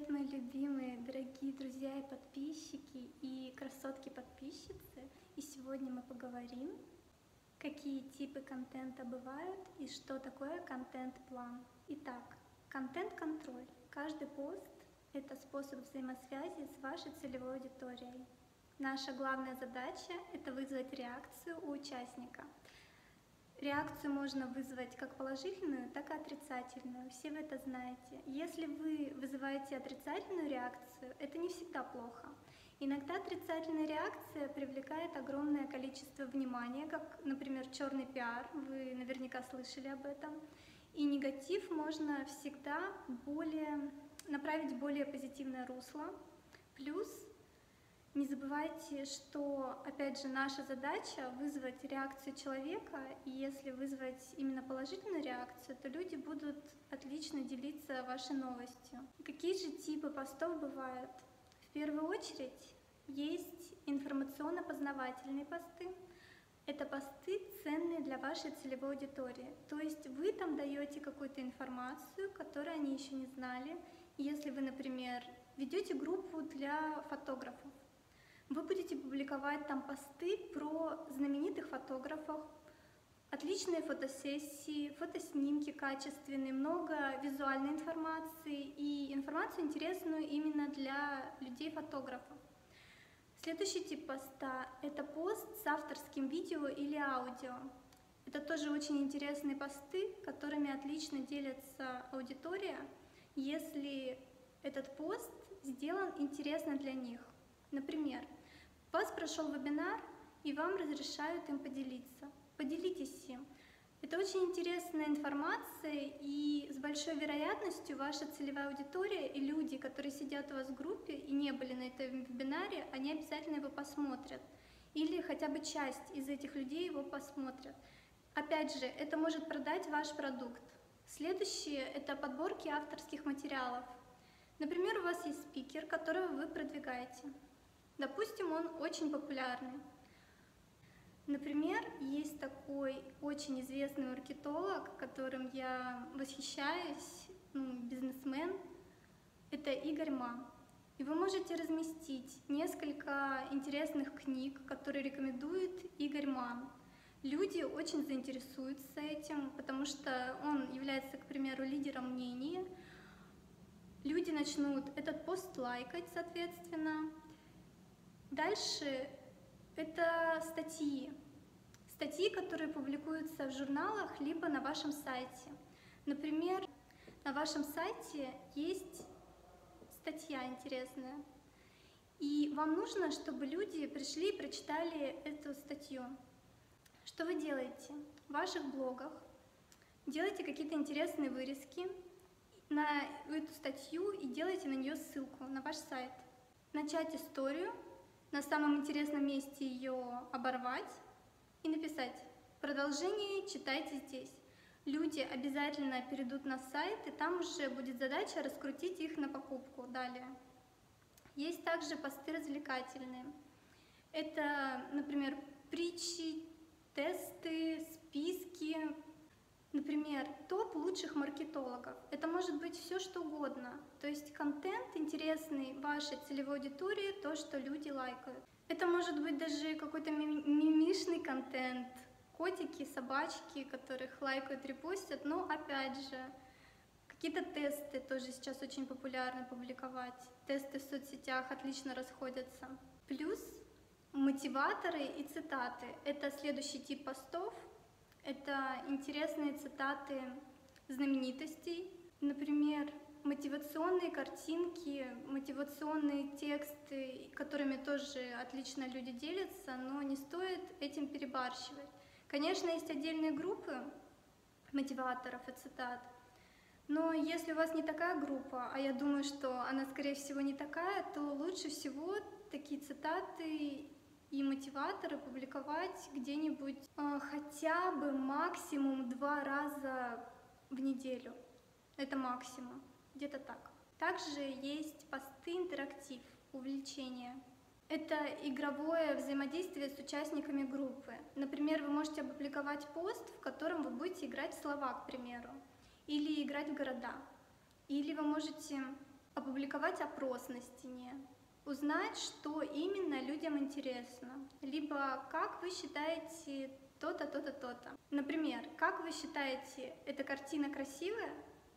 Привет, мои любимые, дорогие друзья и подписчики, и красотки-подписчицы. И сегодня мы поговорим, какие типы контента бывают и что такое контент-план. Итак, контент-контроль. Каждый пост — это способ взаимосвязи с вашей целевой аудиторией. Наша главная задача — это вызвать реакцию у участника. Реакцию можно вызвать как положительную, так и отрицательную. Все вы это знаете. Если вы вызываете отрицательную реакцию, это не всегда плохо. Иногда отрицательная реакция привлекает огромное количество внимания, как, например, черный пиар, вы наверняка слышали об этом. И негатив можно всегда направить в более позитивное русло. Плюс не забывайте, что, опять же, наша задача вызвать реакцию человека, и если вызвать именно положительную реакцию, то люди будут отлично делиться вашей новостью. Какие же типы постов бывают? В первую очередь есть информационно-познавательные посты. Это посты, ценные для вашей целевой аудитории. То есть вы там даете какую-то информацию, которую они еще не знали. Если вы, например, ведете группу для фотографов, вы будете публиковать там посты про знаменитых фотографов, отличные фотосессии, фотоснимки качественные, много визуальной информации и информацию интересную именно для людей-фотографов. Следующий тип поста — это пост с авторским видео или аудио. Это тоже очень интересные посты, которыми отлично делится аудитория, если этот пост сделан интересно для них. Например, у вас прошел вебинар, и вам разрешают им поделиться. Поделитесь им. Это очень интересная информация, и с большой вероятностью ваша целевая аудитория и люди, которые сидят у вас в группе и не были на этом вебинаре, они обязательно его посмотрят. Или хотя бы часть из этих людей его посмотрят. Опять же, это может продать ваш продукт. Следующее — это подборки авторских материалов. Например, у вас есть спикер, которого вы продвигаете. Допустим, он очень популярный. Например, есть такой очень известный маркетолог, которым я восхищаюсь, бизнесмен. Это Игорь Ма. И вы можете разместить несколько интересных книг, которые рекомендует Игорь Ма. Люди очень заинтересуются этим, потому что он является, к примеру, лидером мнений. Люди начнут этот пост лайкать, соответственно. Дальше это статьи, которые публикуются в журналах либо на вашем сайте. Например, на вашем сайте есть статья интересная, и вам нужно, чтобы люди пришли и прочитали эту статью. Что вы делаете? В ваших блогах делайте какие-то интересные вырезки на эту статью и делайте на нее ссылку на ваш сайт. Начать историю, на самом интересном месте ее оборвать и написать: продолжение читайте здесь. Люди обязательно перейдут на сайт, и там уже будет задача раскрутить их на покупку далее. Есть также посты развлекательные. Это, например, притчи, тесты, списки. Например, топ лучших маркетологов. Это может быть все что угодно. То есть контент интересный вашей целевой аудитории, то, что люди лайкают. Это может быть даже какой-то мимишный контент. Котики, собачки, которых лайкают, репостят. Но опять же, какие-то тесты тоже сейчас очень популярно публиковать. Тесты в соцсетях отлично расходятся. Плюс мотиваторы и цитаты. Это следующий тип постов. Это интересные цитаты знаменитостей, например, мотивационные картинки, мотивационные тексты, которыми тоже отлично люди делятся, но не стоит этим перебарщивать. Конечно, есть отдельные группы мотиваторов и цитат, но если у вас не такая группа, а я думаю, что она, скорее всего, не такая, то лучше всего такие цитаты и мотиваторы публиковать где-нибудь хотя бы максимум 2 раза в неделю. Это максимум, где-то так. Также есть посты интерактив, увлечения. Это игровое взаимодействие с участниками группы. Например, вы можете опубликовать пост, в котором вы будете играть в слова, к примеру, или играть в города. Или вы можете опубликовать опрос на стене, узнать, что именно людям интересно, либо как вы считаете то-то, то-то, то-то. Например, как вы считаете, эта картина красивая,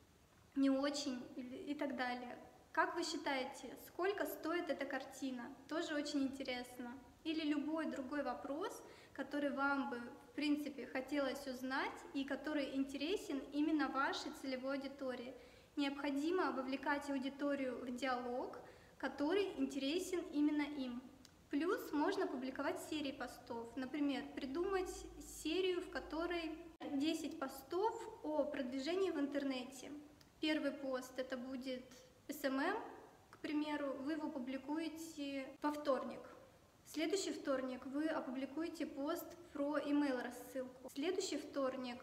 не очень и так далее. Как вы считаете, сколько стоит эта картина? Тоже очень интересно. Или любой другой вопрос, который вам бы, в принципе, хотелось узнать и который интересен именно вашей целевой аудитории. Необходимо вовлекать аудиторию в диалог, который интересен именно им. Плюс можно публиковать серии постов. Например, придумать серию, в которой 10 постов о продвижении в интернете. Первый пост это будет SMM, к примеру, вы его публикуете во вторник. Следующий вторник вы опубликуете пост про email рассылку. Следующий вторник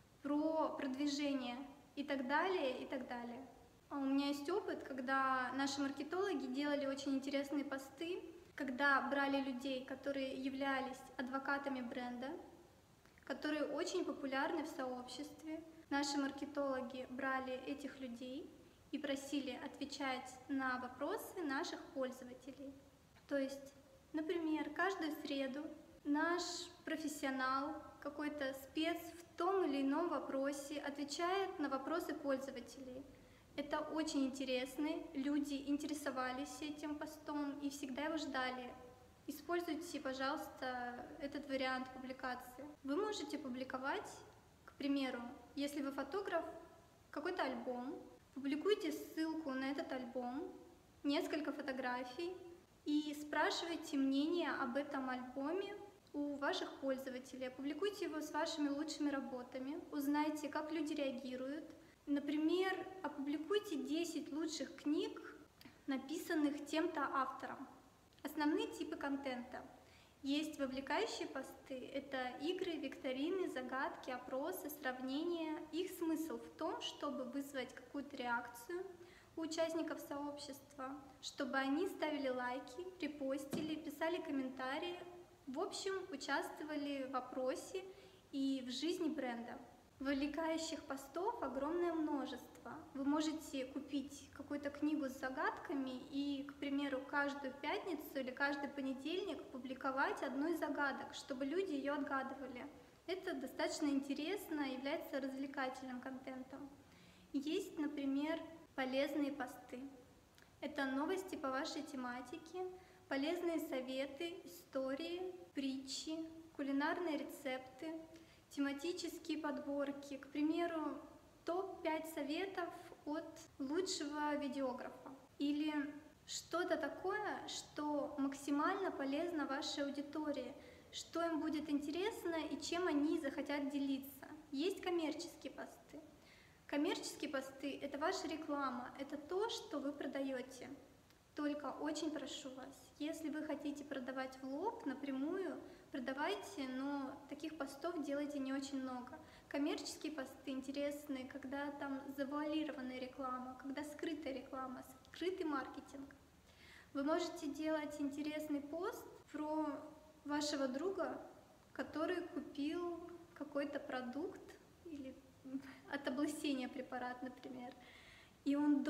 про продвижение и так далее, и так далее. У меня есть опыт, когда наши маркетологи делали очень интересные посты, когда брали людей, которые являлись адвокатами бренда, которые очень популярны в сообществе. Наши маркетологи брали этих людей и просили отвечать на вопросы наших пользователей. То есть, например, каждую среду наш профессионал, какой-то спец в том или ином вопросе отвечает на вопросы пользователей. Это очень интересно, люди интересовались этим постом и всегда его ждали. Используйте, пожалуйста, этот вариант публикации. Вы можете публиковать, к примеру, если вы фотограф, какой-то альбом, публикуйте ссылку на этот альбом, несколько фотографий и спрашивайте мнение об этом альбоме у ваших пользователей. Опубликуйте его с вашими лучшими работами, узнайте, как люди реагируют. Например, опубликуйте 10 лучших книг, написанных тем-то автором. Основные типы контента. Есть вовлекающие посты, это игры, викторины, загадки, опросы, сравнения. Их смысл в том, чтобы вызвать какую-то реакцию у участников сообщества, чтобы они ставили лайки, репостили, писали комментарии, в общем, участвовали в опросе и в жизни бренда. Вовлекающих постов огромное множество. Вы можете купить какую-то книгу с загадками и, к примеру, каждую пятницу или каждый понедельник публиковать одну из загадок, чтобы люди ее отгадывали. Это достаточно интересно, является развлекательным контентом. Есть, например, полезные посты. Это новости по вашей тематике, полезные советы, истории, притчи, кулинарные рецепты, тематические подборки, к примеру, топ-5 советов от лучшего видеографа или что-то такое, что максимально полезно вашей аудитории, что им будет интересно и чем они захотят делиться. Есть коммерческие посты. Коммерческие посты – это ваша реклама, это то, что вы продаете. Только очень прошу вас, если вы хотите продавать в лоб напрямую, продавайте, но таких постов делайте не очень много. Коммерческие посты интересны, когда там завуалированная реклама, когда скрытая реклама, скрытый маркетинг. Вы можете делать интересный пост про вашего друга, который купил какой-то продукт или от облысения препарат, например. И он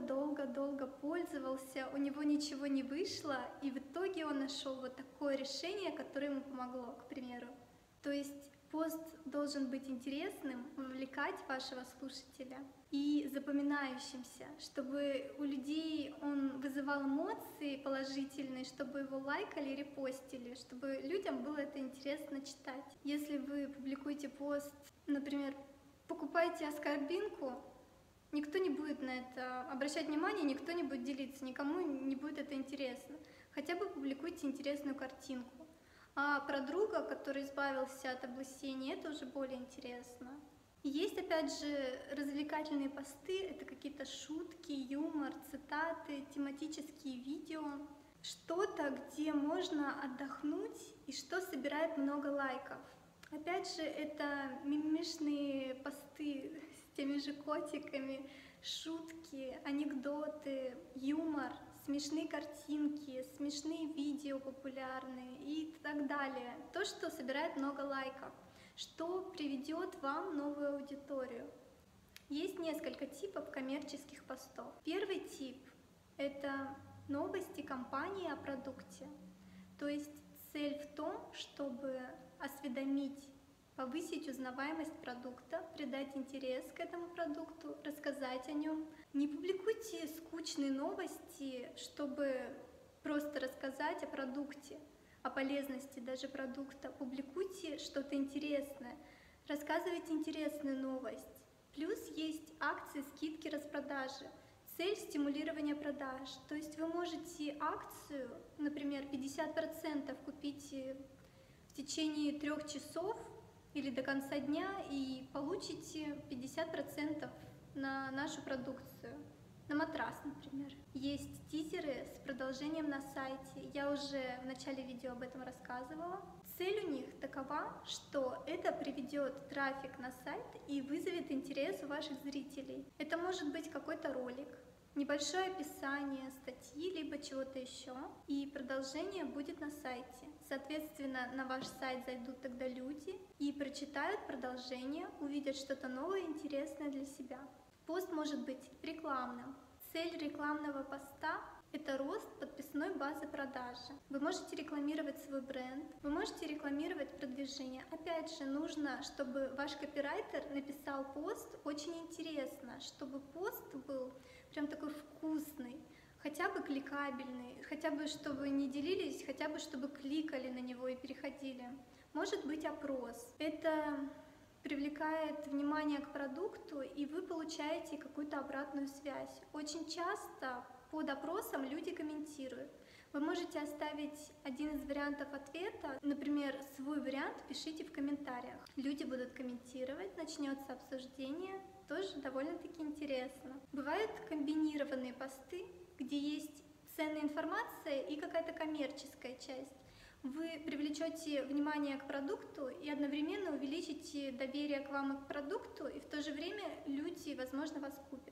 долго пользовался, у него ничего не вышло, и в итоге он нашел вот такое решение, которое ему помогло, к примеру. То есть пост должен быть интересным, вовлекать вашего слушателя и запоминающимся, чтобы у людей он вызывал эмоции положительные, чтобы его лайкали, репостили, чтобы людям было это интересно читать. Если вы публикуете пост, например, «Покупайте аскорбинку», никто не будет на это обращать внимание, никто не будет делиться, никому не будет это интересно. Хотя бы публикуйте интересную картинку. А про друга, который избавился от облысения, это уже более интересно. Есть, опять же, развлекательные посты, это какие-то шутки, юмор, цитаты, тематические видео. Что-то, где можно отдохнуть и что собирает много лайков. Опять же, это мимишные посты с теми же котиками, шутки, анекдоты, юмор, смешные картинки, смешные видео популярные и так далее. То, что собирает много лайков, что приведет вам новую аудиторию. Есть несколько типов коммерческих постов. Первый тип это новости компании о продукте. То есть цель в том, чтобы осведомить, повысить узнаваемость продукта, придать интерес к этому продукту, рассказать о нем. Не публикуйте скучные новости, чтобы просто рассказать о продукте, о полезности даже продукта. Публикуйте что-то интересное, рассказывайте интересную новость. Плюс есть акции, скидки, распродажи. Цель стимулирования продаж. То есть вы можете акцию, например, 50% купить в течение 3 часов или до конца дня и получите 50% на нашу продукцию. На матрас, например. Есть тизеры с продолжением на сайте. Я уже в начале видео об этом рассказывала. Цель у них такова, что это приведет трафик на сайт и вызовет интерес у ваших зрителей. Это может быть какой-то ролик, небольшое описание статьи, либо чего-то еще, и продолжение будет на сайте. Соответственно, на ваш сайт зайдут тогда люди и прочитают продолжение, увидят что-то новое и интересное для себя. Пост может быть рекламным. Цель рекламного поста – это рост подписной базы продажи. Вы можете рекламировать свой бренд, вы можете рекламировать продвижение. Опять же, нужно, чтобы ваш копирайтер написал пост очень интересно, чтобы пост был прям такой вкусный, хотя бы кликабельный, хотя бы чтобы не делились, хотя бы чтобы кликали на него и переходили. Может быть опрос. Это привлекает внимание к продукту, и вы получаете какую-то обратную связь. Очень часто под опросом люди комментируют. Вы можете оставить один из вариантов ответа, например, свой вариант пишите в комментариях. Люди будут комментировать, начнется обсуждение, тоже довольно-таки интересно. Бывают комбинированные посты, где есть ценная информация и какая-то коммерческая часть. Вы привлечете внимание к продукту и одновременно увеличите доверие к вам и к продукту, и в то же время люди, возможно, вас купят.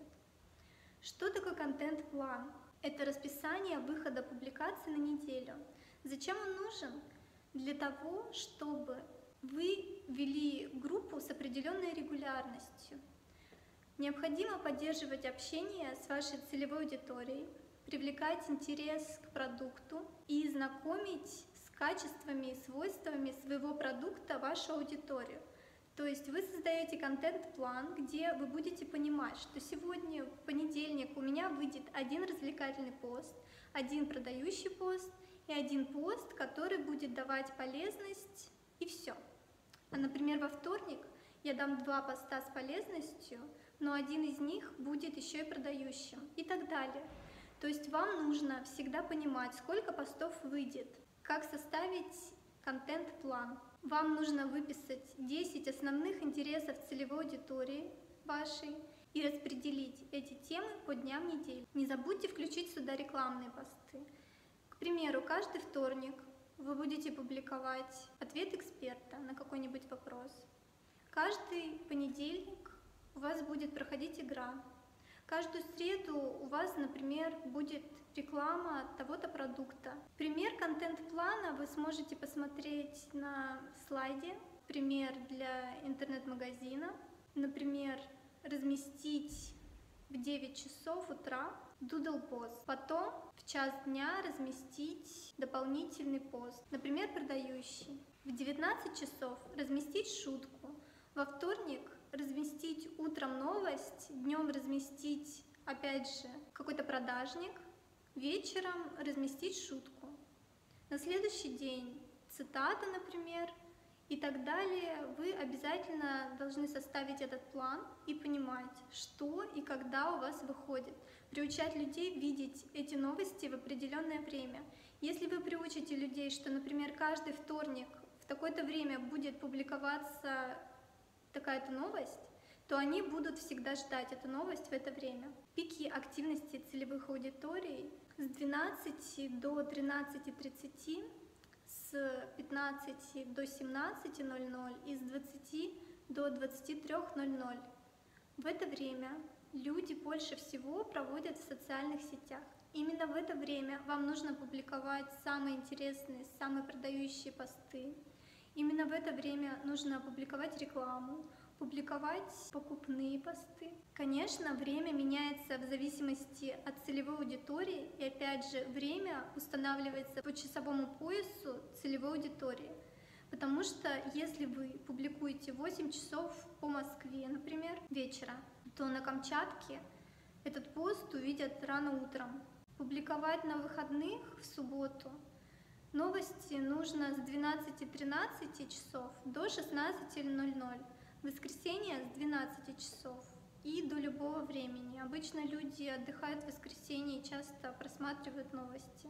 Что такое контент-план? Это расписание выхода публикаций на неделю. Зачем он нужен? Для того, чтобы вы вели группу с определенной регулярностью. Необходимо поддерживать общение с вашей целевой аудиторией, привлекать интерес к продукту и знакомить с качествами и свойствами своего продукта вашу аудиторию. То есть вы создаете контент-план, где вы будете понимать, что сегодня, в понедельник, у меня выйдет один развлекательный пост, один продающий пост и один пост, который будет давать полезность, и все. А, например, во вторник я дам 2 поста с полезностью, но один из них будет еще и продающим, и так далее. То есть вам нужно всегда понимать, сколько постов выйдет, как составить контент-план. Вам нужно выписать 10 основных интересов целевой аудитории вашей и распределить эти темы по дням недели. Не забудьте включить сюда рекламные посты. К примеру, каждый вторник вы будете публиковать ответ эксперта на какой-нибудь вопрос. Каждый понедельник у вас будет проходить игра. Каждую среду у вас, например, будет реклама того-то продукта. Пример контент-плана вы сможете посмотреть на слайде. Пример для интернет-магазина. Например, разместить в 9 часов утра doodle пост. Потом в час дня разместить дополнительный пост. Например, продающий. В 19 часов разместить шутку. Во вторник разместить утром новость, днем разместить, опять же, какой-то продажник, вечером разместить шутку. На следующий день цитата, например, и так далее. Вы обязательно должны составить этот план и понимать, что и когда у вас выходит. Приучать людей видеть эти новости в определенное время. Если вы приучите людей, что, например, каждый вторник в такое-то время будет публиковаться такая-то новость, то они будут всегда ждать эту новость в это время. Пики активности целевых аудиторий с 12 до 13:30, с 15 до 17:00 и с 20 до 23:00. В это время люди больше всего проводят в социальных сетях. Именно в это время вам нужно публиковать самые интересные, самые продающие посты. Именно в это время нужно публиковать рекламу, публиковать покупные посты. Конечно, время меняется в зависимости от целевой аудитории, и опять же, время устанавливается по часовому поясу целевой аудитории. Потому что если вы публикуете 8 часов по Москве, например, вечера, то на Камчатке этот пост увидят рано утром. Публиковать на выходных в субботу новости нужно с 12:13 часов до 16:00. В воскресенье с 12 часов и до любого времени. Обычно люди отдыхают в воскресенье и часто просматривают новости.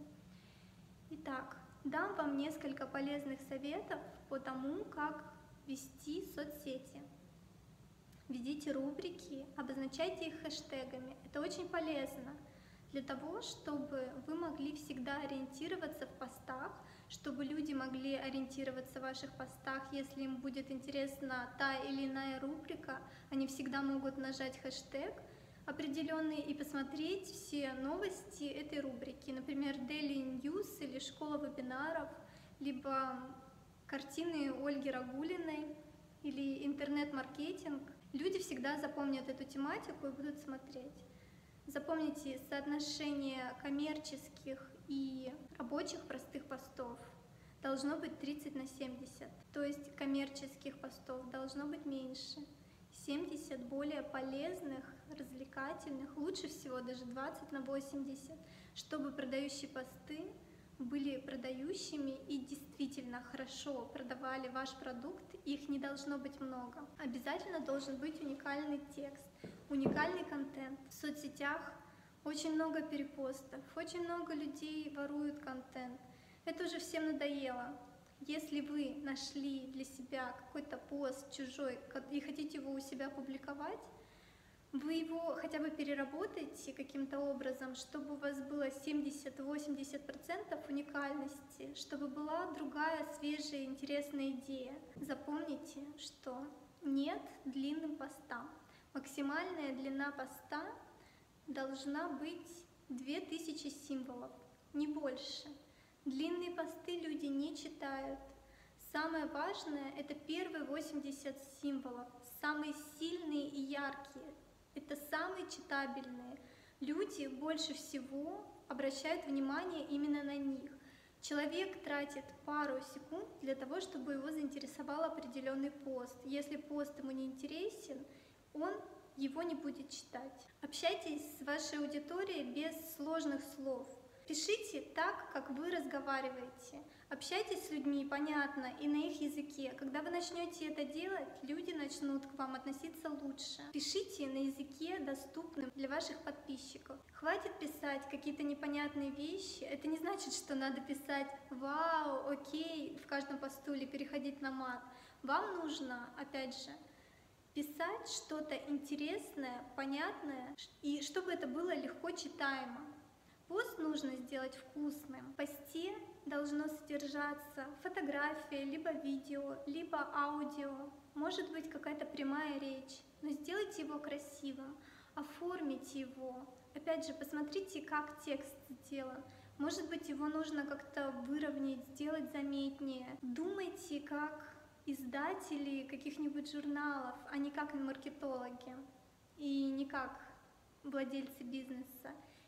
Итак, дам вам несколько полезных советов по тому, как вести соцсети. Введите рубрики, обозначайте их хэштегами. Это очень полезно для того, чтобы вы могли всегда ориентироваться в постах, чтобы люди могли ориентироваться в ваших постах, если им будет интересна та или иная рубрика, они всегда могут нажать хэштег определенный и посмотреть все новости этой рубрики, например, Daily News или Школа вебинаров, либо картины Ольги Рагулиной или интернет-маркетинг. Люди всегда запомнят эту тематику и будут смотреть. Запомните соотношение коммерческих и рабочих простых постов должно быть 30/70, то есть коммерческих постов должно быть меньше, 70 более полезных, развлекательных, лучше всего даже 20/80, чтобы продающие посты были продающими и действительно хорошо продавали ваш продукт, их не должно быть много. Обязательно должен быть уникальный текст, уникальный контент. В соцсетях очень много перепостов, очень много людей воруют контент. Это уже всем надоело. Если вы нашли для себя какой-то пост чужой и хотите его у себя публиковать, вы его хотя бы переработаете каким-то образом, чтобы у вас было 70-80% уникальности, чтобы была другая, свежая, интересная идея. Запомните, что нет длинным постам. Максимальная длина поста должна быть 2000 символов, не больше. Длинные посты люди не читают. Самое важное — это первые 80 символов, самые сильные и яркие. Это самые читабельные. Люди больше всего обращают внимание именно на них. Человек тратит пару секунд для того, чтобы его заинтересовал определенный пост. Если пост ему не интересен, он его не будет читать. Общайтесь с вашей аудиторией без сложных слов. Пишите так, как вы разговариваете. Общайтесь с людьми понятно и на их языке. Когда вы начнете это делать, люди начнут к вам относиться лучше. Пишите на языке, доступном для ваших подписчиков. Хватит писать какие-то непонятные вещи. Это не значит, что надо писать «Вау», «Окей» в каждом посту или переходить на мат. Вам нужно, опять же, писать что-то интересное, понятное, и чтобы это было легко читаемо. Пост нужно сделать вкусным. В посте должно содержаться фотография, либо видео, либо аудио. Может быть какая-то прямая речь, но сделайте его красивым, оформите его. Опять же, посмотрите, как текст сделан. Может быть, его нужно как-то выровнять, сделать заметнее. Думайте, как издатели каких-нибудь журналов, а не как маркетологи и не как владельцы бизнеса.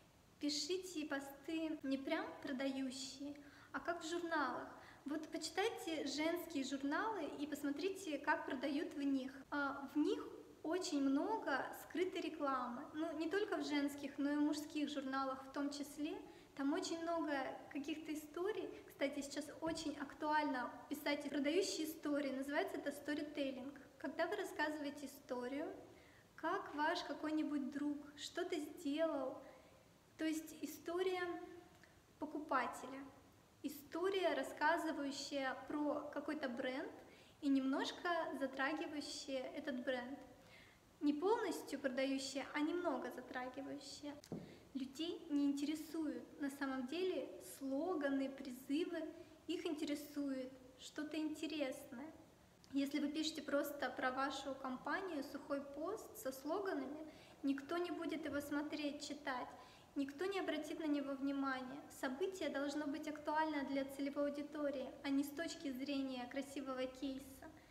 Пишите посты не прям продающие, а как в журналах. Вот почитайте женские журналы и посмотрите, как продают в них. В них очень много скрытой рекламы. Ну, не только в женских, но и в мужских журналах в том числе. Там очень много каких-то историй. Кстати, сейчас очень актуально писать продающие истории. Называется это storytelling. Когда вы рассказываете историю, как ваш какой-нибудь друг что-то сделал. То есть история покупателя, история, рассказывающая про какой-то бренд и немножко затрагивающая этот бренд. Не полностью продающая, а немного затрагивающая. Людей не интересуют на самом деле слоганы, призывы, их интересует что-то интересное. Если вы пишете просто про вашу компанию сухой пост со слоганами, никто не будет его смотреть, читать. Никто не обратит на него внимания. Событие должно быть актуально для целевой аудитории, а не с точки зрения красивого кейса.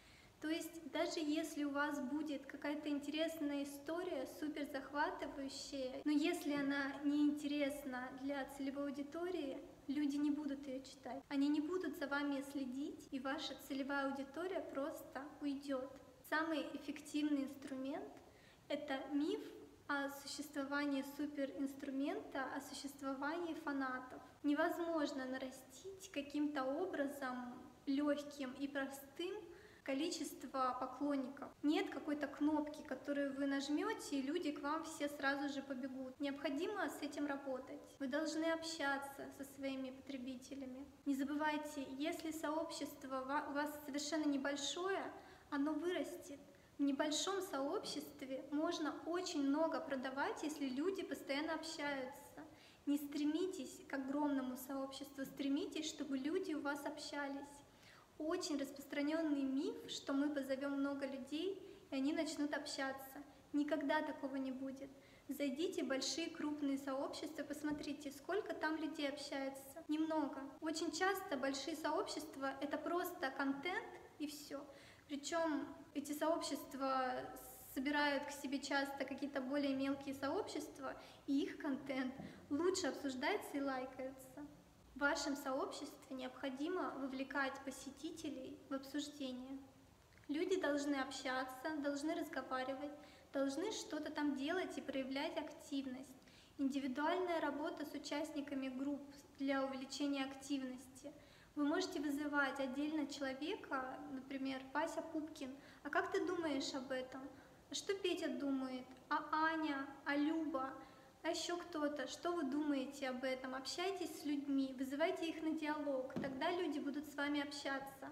То есть даже если у вас будет какая-то интересная история, супер захватывающая, но если она не интересна для целевой аудитории, люди не будут ее читать, они не будут за вами следить, и ваша целевая аудитория просто уйдет. Самый эффективный инструмент — это миф о существовании суперинструмента, о существовании фанатов. Невозможно нарастить каким-то образом легким и простым количество поклонников. Нет какой-то кнопки, которую вы нажмете, и люди к вам все сразу же побегут. Необходимо с этим работать. Вы должны общаться со своими потребителями. Не забывайте, если сообщество у вас совершенно небольшое, оно вырастет. В небольшом сообществе можно очень много продавать, если люди постоянно общаются. Не стремитесь к огромному сообществу, стремитесь, чтобы люди у вас общались. Очень распространенный миф, что мы позовем много людей, и они начнут общаться. Никогда такого не будет. Зайдите в большие крупные сообщества, посмотрите, сколько там людей общается. Немного. Очень часто большие сообщества — это просто контент и все. Причем эти сообщества собирают к себе часто какие-то более мелкие сообщества, и их контент лучше обсуждается и лайкается. В вашем сообществе необходимо вовлекать посетителей в обсуждение. Люди должны общаться, должны разговаривать, должны что-то там делать и проявлять активность. Индивидуальная работа с участниками групп для увеличения активности. Вы можете вызывать отдельно человека, например, Вася Пупкин. А как ты думаешь об этом? А что Петя думает? А Аня? А Люба? А еще кто-то? Что вы думаете об этом? Общайтесь с людьми, вызывайте их на диалог, тогда люди будут с вами общаться.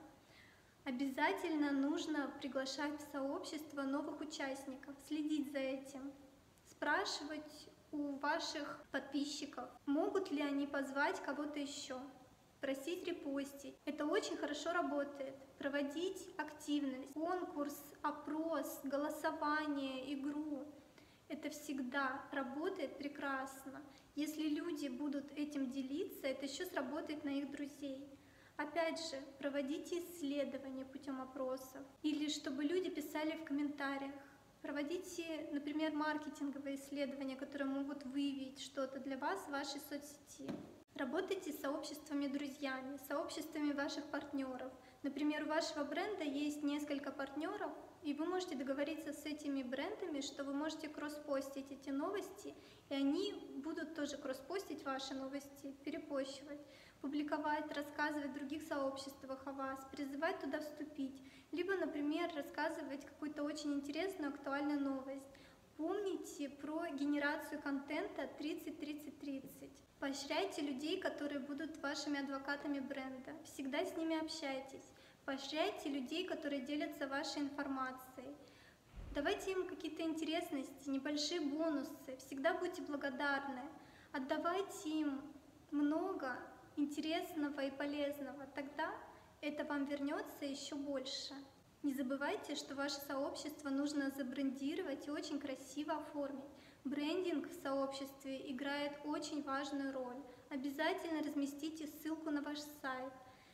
Обязательно нужно приглашать в сообщество новых участников, следить за этим, спрашивать у ваших подписчиков, могут ли они позвать кого-то еще. Просить репостить. Это очень хорошо работает. Проводить активность, конкурс, опрос, голосование, игру. Это всегда работает прекрасно. Если люди будут этим делиться, это еще сработает на их друзей. Опять же, проводите исследования путем опросов. Или чтобы люди писали в комментариях. Проводите, например, маркетинговые исследования, которые могут выявить что-то для вас в вашей соцсети. Работайте с сообществами друзьями, сообществами ваших партнеров. Например, у вашего бренда есть несколько партнеров, и вы можете договориться с этими брендами, что вы можете кросспостить эти новости, и они будут тоже кросспостить ваши новости, перепощивать, публиковать, рассказывать в других сообществах о вас, призывать туда вступить, либо, например, рассказывать какую-то очень интересную, актуальную новость. Помните про генерацию контента 30-30-30. Поощряйте людей, которые будут вашими адвокатами бренда. Всегда с ними общайтесь. Поощряйте людей, которые делятся вашей информацией. Давайте им какие-то интересности, небольшие бонусы. Всегда будьте благодарны. Отдавайте им много интересного и полезного. Тогда это вам вернется еще больше. Не забывайте, что ваше сообщество нужно забрендировать и очень красиво оформить. Брендинг в сообществе играет очень важную роль. Обязательно разместите ссылку на ваш сайт.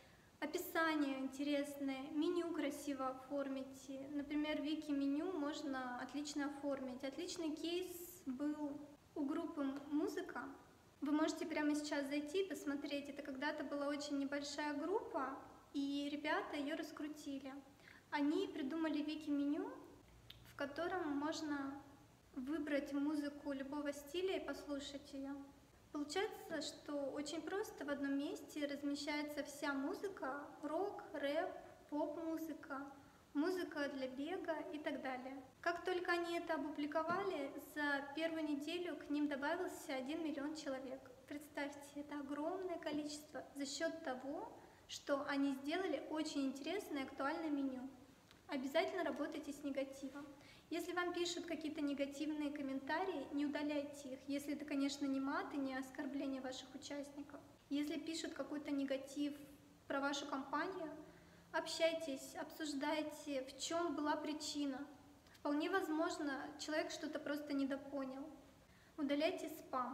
Описание интересное, меню красиво оформите. Например, вики-меню можно отлично оформить. Отличный кейс был у группы «Музыка». Вы можете прямо сейчас зайти и посмотреть. Это когда-то была очень небольшая группа, и ребята ее раскрутили. Они придумали вики-меню, в котором можно выбрать музыку любого стиля и послушать ее. Получается, что очень просто в одном месте размещается вся музыка: рок, рэп, поп-музыка, музыка для бега и так далее. Как только они это опубликовали, за первую неделю к ним добавился 1 миллион человек. Представьте, это огромное количество за счет того, что они сделали очень интересное и актуальное меню. Обязательно работайте с негативом. Если вам пишут какие-то негативные комментарии, не удаляйте их, если это, конечно, не мат и не оскорбление ваших участников. Если пишут какой-то негатив про вашу компанию, общайтесь, обсуждайте, в чем была причина. Вполне возможно, человек что-то просто недопонял. Удаляйте спам.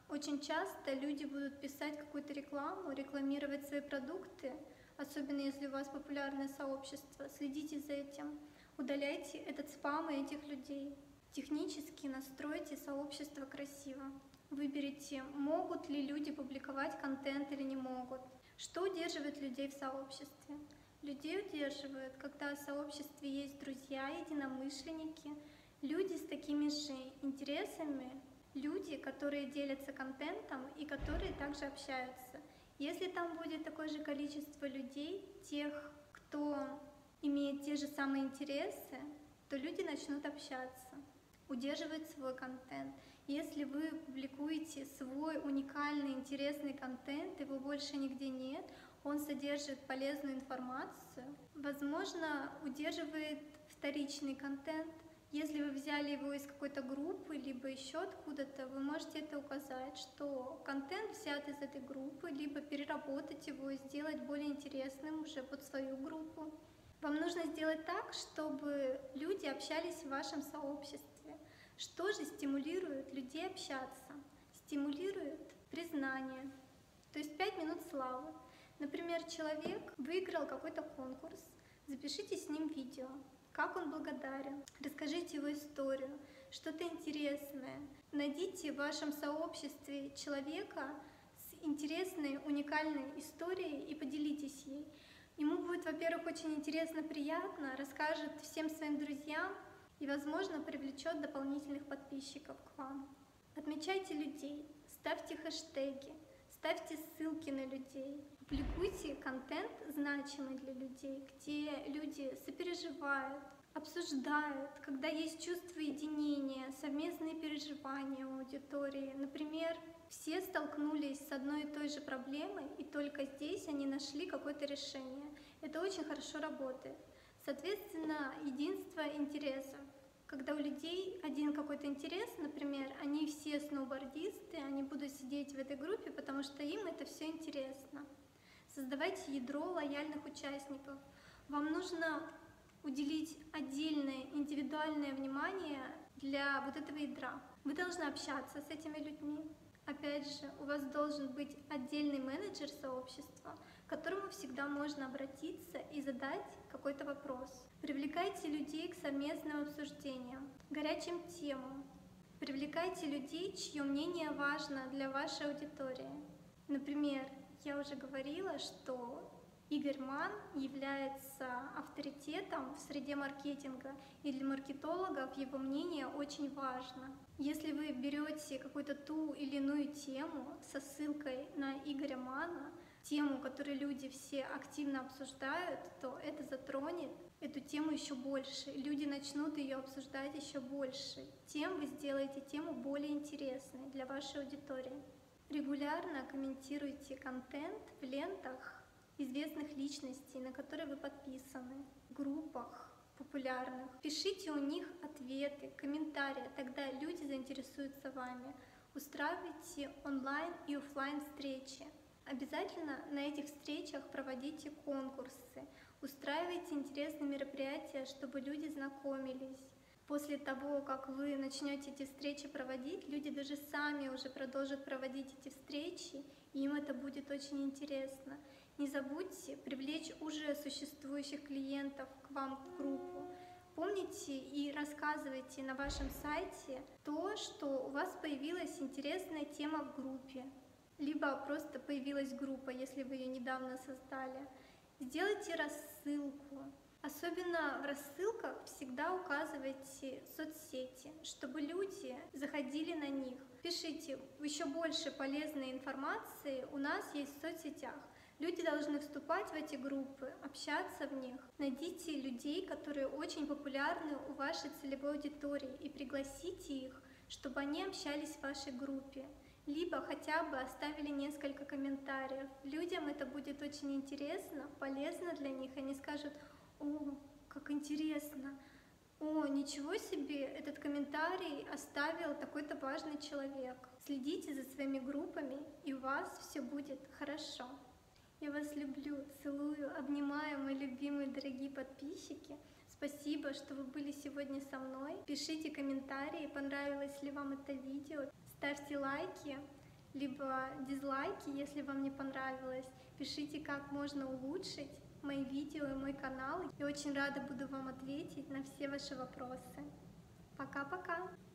Очень часто люди будут писать какую-то рекламу, рекламировать свои продукты, особенно если у вас популярное сообщество. Следите за этим, удаляйте этот спам и этих людей. Технически настройте сообщество красиво. Выберите, могут ли люди публиковать контент или не могут. Что удерживает людей в сообществе? Людей удерживают, когда в сообществе есть друзья, единомышленники, люди с такими же интересами, люди, которые делятся контентом и которые также общаются. Если там будет такое же количество людей, тех, кто имеет те же самые интересы, то люди начнут общаться, удерживать свой контент. Если вы публикуете свой уникальный, интересный контент, его больше нигде нет, он содержит полезную информацию, возможно, удерживает вторичный контент. Если вы взяли его из какой-то группы, либо еще откуда-то, вы можете это указать, что контент взят из этой группы, либо переработать его и сделать более интересным уже под свою группу. Вам нужно сделать так, чтобы люди общались в вашем сообществе. Что же стимулирует людей общаться? Стимулирует признание, то есть 5 минут славы. Например, человек выиграл какой-то конкурс, запишите с ним видео, как он благодарен, расскажите его историю, что-то интересное. Найдите в вашем сообществе человека с интересной, уникальной историей и поделитесь ей. Ему будет, во-первых, очень интересно, приятно, расскажет всем своим друзьям и, возможно, привлечет дополнительных подписчиков к вам. Отмечайте людей, ставьте хэштеги, ставьте ссылки на людей, публикуйте контент, значимый для людей, где люди сопереживают, обсуждают, когда есть чувство единения, совместные переживания у аудитории. Например, все столкнулись с одной и той же проблемой, и только здесь они нашли какое-то решение. Это очень хорошо работает. Соответственно, единство интересов. Когда у людей один какой-то интерес, например, они все сноубордисты, они будут сидеть в этой группе, потому что им это все интересно. Создавайте ядро лояльных участников. Вам нужно уделить отдельное индивидуальное внимание для вот этого ядра. Вы должны общаться с этими людьми. Опять же, у вас должен быть отдельный менеджер сообщества, к которому всегда можно обратиться и задать какой-то вопрос. Привлекайте людей к совместным обсуждениям, горячим темам. Привлекайте людей, чье мнение важно для вашей аудитории. Например, я уже говорила, что Игорь Манн является авторитетом в среде маркетинга, и для маркетологов его мнение очень важно. Если вы берете какую-то ту или иную тему со ссылкой на Игоря Манна, тему, которую люди все активно обсуждают, то это затронет эту тему еще больше. Люди начнут ее обсуждать еще больше. Тем вы сделаете тему более интересной для вашей аудитории. Регулярно комментируйте контент в лентах известных личностей, на которые вы подписаны, в группах популярных. Пишите у них ответы, комментарии, тогда люди заинтересуются вами. Устраивайте онлайн и офлайн встречи. Обязательно на этих встречах проводите конкурсы, устраивайте интересные мероприятия, чтобы люди знакомились. После того, как вы начнете эти встречи проводить, люди даже сами уже продолжат проводить эти встречи, и им это будет очень интересно. Не забудьте привлечь уже существующих клиентов к вам в группу. Помните и рассказывайте на вашем сайте то, что у вас появилась интересная тема в группе, либо просто появилась группа, если вы ее недавно создали. Сделайте рассылку. Особенно в рассылках всегда указывайте соцсети, чтобы люди заходили на них. Пишите еще больше полезной информации у нас есть в соцсетях. Люди должны вступать в эти группы, общаться в них. Найдите людей, которые очень популярны у вашей целевой аудитории, и пригласите их, чтобы они общались в вашей группе. Либо хотя бы оставили несколько комментариев. Людям это будет очень интересно, полезно для них. Они скажут: «О, как интересно! О, ничего себе, этот комментарий оставил такой-то важный человек». Следите за своими группами, и у вас все будет хорошо. Я вас люблю, целую, обнимаю, мои любимые дорогие подписчики. Спасибо, что вы были сегодня со мной. Пишите комментарии, понравилось ли вам это видео. Ставьте лайки. либо дизлайки, если вам не понравилось. Пишите, как можно улучшить мои видео и мой канал. Я очень рада буду вам ответить на все ваши вопросы. Пока-пока!